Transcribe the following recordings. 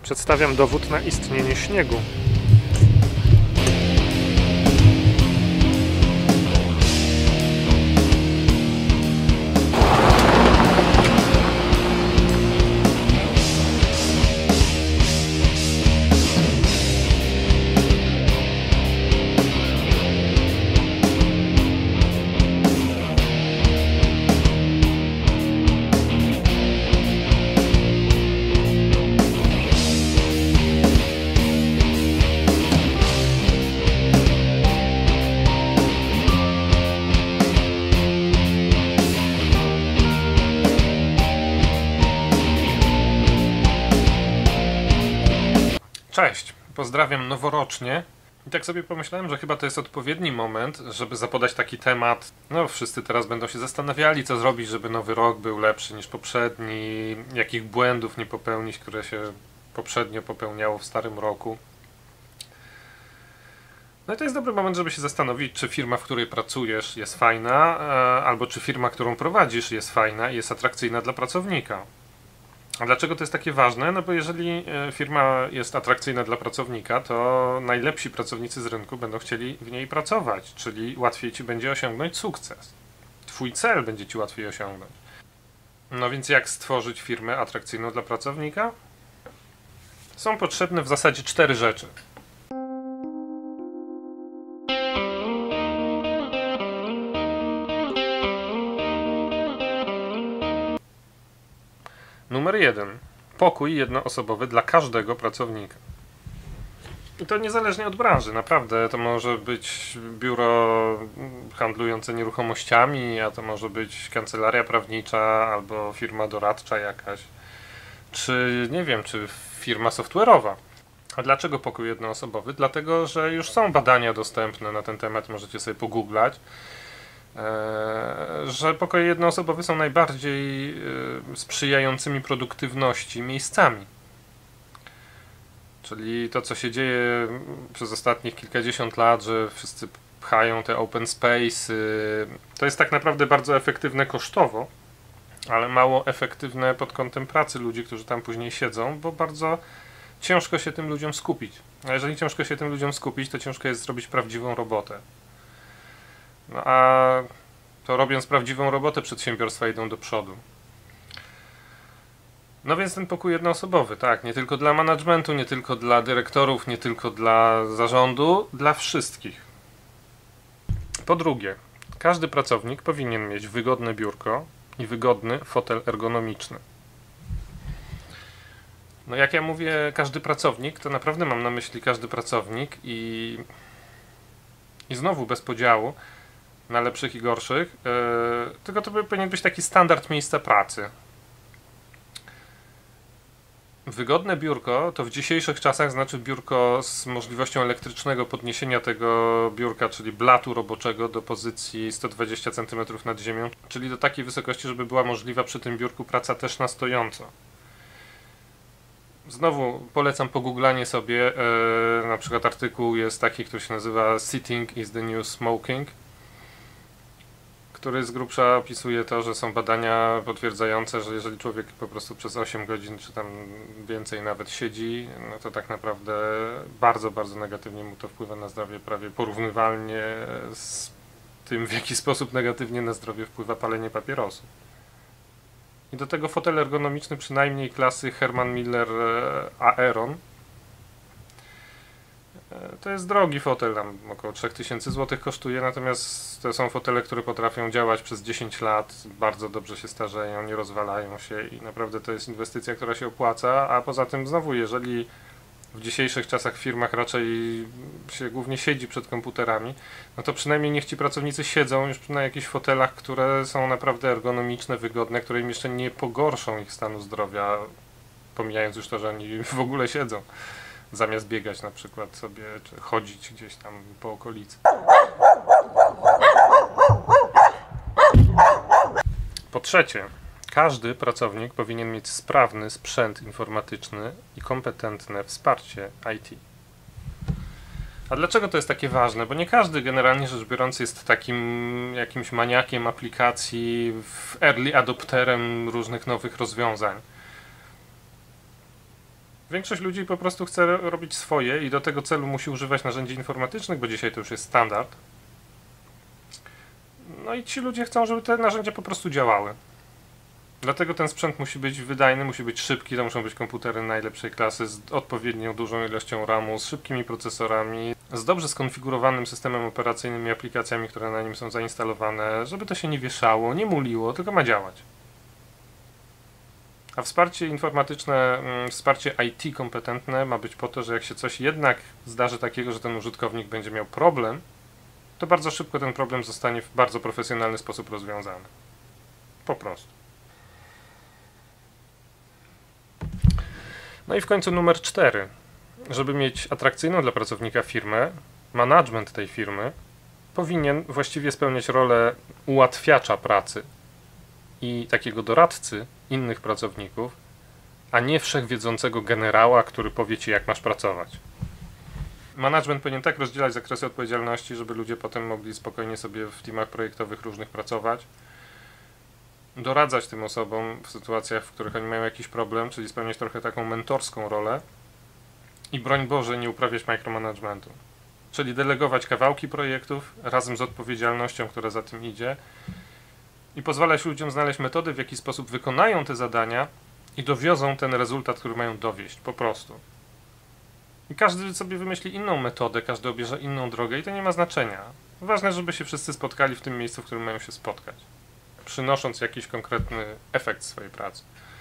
Przedstawiam dowód na istnienie śniegu. Cześć, pozdrawiam noworocznie. I tak sobie pomyślałem, że chyba to jest odpowiedni moment, żeby zapodać taki temat. No, wszyscy teraz będą się zastanawiali, co zrobić, żeby nowy rok był lepszy niż poprzedni, jakich błędów nie popełnić, które się poprzednio popełniało w starym roku. No i to jest dobry moment, żeby się zastanowić, czy firma, w której pracujesz, jest fajna, albo czy firma, którą prowadzisz, jest fajna i jest atrakcyjna dla pracownika. A dlaczego to jest takie ważne? No bo jeżeli firma jest atrakcyjna dla pracownika, to najlepsi pracownicy z rynku będą chcieli w niej pracować, czyli łatwiej ci będzie osiągnąć sukces. Twój cel będzie ci łatwiej osiągnąć. No więc jak stworzyć firmę atrakcyjną dla pracownika? Są potrzebne w zasadzie 4 rzeczy. Numer 1. Pokój jednoosobowy dla każdego pracownika. I to niezależnie od branży, naprawdę. To może być biuro handlujące nieruchomościami, a to może być kancelaria prawnicza albo firma doradcza jakaś. Czy, nie wiem, czy firma software'owa. A dlaczego pokój jednoosobowy? Dlatego, że już są badania dostępne na ten temat, możecie sobie pogooglać, że pokoje jednoosobowe są najbardziej sprzyjającymi produktywności miejscami. Czyli to, co się dzieje przez ostatnich kilkadziesiąt lat, że wszyscy pchają te open space, to jest tak naprawdę bardzo efektywne kosztowo, ale mało efektywne pod kątem pracy ludzi, którzy tam później siedzą, bo bardzo ciężko się tym ludziom skupić. A jeżeli ciężko się tym ludziom skupić, to ciężko jest zrobić prawdziwą robotę. No a to robiąc prawdziwą robotę, przedsiębiorstwa idą do przodu. No więc ten pokój jednoosobowy, tak, nie tylko dla managementu, nie tylko dla dyrektorów, nie tylko dla zarządu, dla wszystkich. Po drugie, każdy pracownik powinien mieć wygodne biurko i wygodny fotel ergonomiczny. No jak ja mówię każdy pracownik, to naprawdę mam na myśli każdy pracownik i znowu bez podziału na lepszych i gorszych, tylko to powinien być taki standard miejsca pracy. Wygodne biurko to w dzisiejszych czasach znaczy biurko z możliwością elektrycznego podniesienia tego biurka, czyli blatu roboczego do pozycji 120 cm nad ziemią, czyli do takiej wysokości, żeby była możliwa przy tym biurku praca też na stojąco. Znowu polecam pogooglanie sobie, na przykład artykuł jest taki, który się nazywa Sitting is the New Smoking, który z grubsza opisuje to, że są badania potwierdzające, że jeżeli człowiek po prostu przez 8 godzin czy tam więcej nawet siedzi, no to tak naprawdę bardzo, bardzo negatywnie mu to wpływa na zdrowie, prawie porównywalnie z tym, w jaki sposób negatywnie na zdrowie wpływa palenie papierosów. I do tego fotel ergonomiczny przynajmniej klasy Herman Miller Aeron. To jest drogi fotel, tam około 3000 zł kosztuje, natomiast to są fotele, które potrafią działać przez 10 lat, bardzo dobrze się starzeją, nie rozwalają się i naprawdę to jest inwestycja, która się opłaca, a poza tym znowu, jeżeli w dzisiejszych czasach w firmach raczej się głównie siedzi przed komputerami, no to przynajmniej niech ci pracownicy siedzą już na jakichś fotelach, które są naprawdę ergonomiczne, wygodne, które im jeszcze nie pogorszą ich stanu zdrowia, pomijając już to, że oni w ogóle siedzą, zamiast biegać na przykład sobie, czy chodzić gdzieś tam po okolicy. Po trzecie, każdy pracownik powinien mieć sprawny sprzęt informatyczny i kompetentne wsparcie IT. A dlaczego to jest takie ważne? Bo nie każdy, generalnie rzecz biorąc, jest takim jakimś maniakiem aplikacji, early adopterem różnych nowych rozwiązań. Większość ludzi po prostu chce robić swoje i do tego celu musi używać narzędzi informatycznych, bo dzisiaj to już jest standard. No i ci ludzie chcą, żeby te narzędzia po prostu działały. Dlatego ten sprzęt musi być wydajny, musi być szybki, to muszą być komputery najlepszej klasy z odpowiednią dużą ilością RAM-u, z szybkimi procesorami, z dobrze skonfigurowanym systemem operacyjnym i aplikacjami, które na nim są zainstalowane, żeby to się nie wieszało, nie muliło, tylko ma działać. A wsparcie informatyczne, wsparcie IT kompetentne ma być po to, że jak się coś jednak zdarzy takiego, że ten użytkownik będzie miał problem, to bardzo szybko ten problem zostanie w bardzo profesjonalny sposób rozwiązany. Po prostu. No i w końcu numer 4. Żeby mieć atrakcyjną dla pracownika firmę, management tej firmy powinien właściwie spełniać rolę ułatwiacza pracy i takiego doradcy innych pracowników, a nie wszechwiedzącego generała, który powie ci, jak masz pracować. Management powinien tak rozdzielać zakresy odpowiedzialności, żeby ludzie potem mogli spokojnie sobie w teamach projektowych różnych pracować, doradzać tym osobom w sytuacjach, w których oni mają jakiś problem, czyli spełniać trochę taką mentorską rolę i broń Boże nie uprawiać micromanagementu, czyli delegować kawałki projektów razem z odpowiedzialnością, która za tym idzie i pozwalać ludziom znaleźć metody, w jaki sposób wykonają te zadania i dowiozą ten rezultat, który mają dowieść, po prostu. I każdy sobie wymyśli inną metodę, każdy obierze inną drogę i to nie ma znaczenia. Ważne, żeby się wszyscy spotkali w tym miejscu, w którym mają się spotkać, przynosząc jakiś konkretny efekt swojej pracy.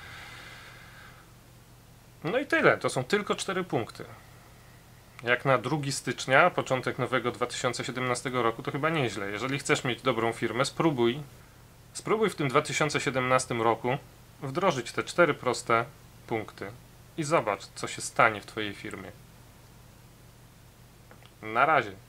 No i tyle. To są tylko 4 punkty. Jak na 2 stycznia, początek nowego 2017 roku, to chyba nieźle. Jeżeli chcesz mieć dobrą firmę, spróbuj w tym 2017 roku wdrożyć te 4 proste punkty i zobacz, co się stanie w twojej firmie. Na razie.